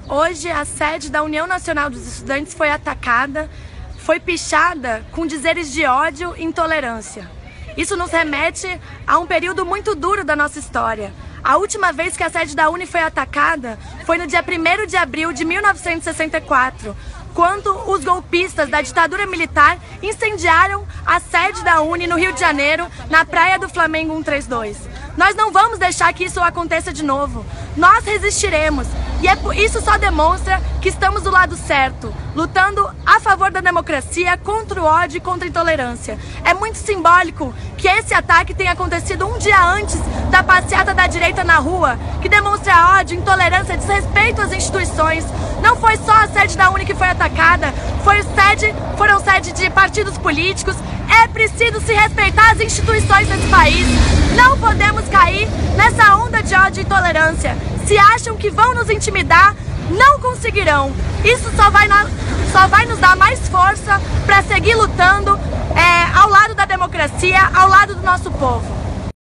Hoje a sede da União Nacional dos Estudantes foi atacada, foi pichada com dizeres de ódio e intolerância. Isso nos remete a um período muito duro da nossa história. A última vez que a sede da UNE foi atacada foi no dia 1º de abril de 1964, quando os golpistas da ditadura militar incendiaram a sede da UNE no Rio de Janeiro, na Praia do Flamengo 132. Nós não vamos deixar que isso aconteça de novo. Nós resistiremos. E isso só demonstra que estamos do lado certo, lutando a favor da democracia, contra o ódio e contra a intolerância. É muito simbólico que esse ataque tenha acontecido um dia antes da passeata da direita na rua, que demonstra ódio, intolerância, desrespeito às instituições. Não foi só a sede da UNE que foi atacada, foram sede de partidos políticos. É preciso se respeitar as instituições desse país. Não podemos cair nessa onda de ódio e intolerância. Se acham que vão nos intimidar, não conseguirão. Isso só vai nos dar mais força para seguir lutando ao lado da democracia, ao lado do nosso povo.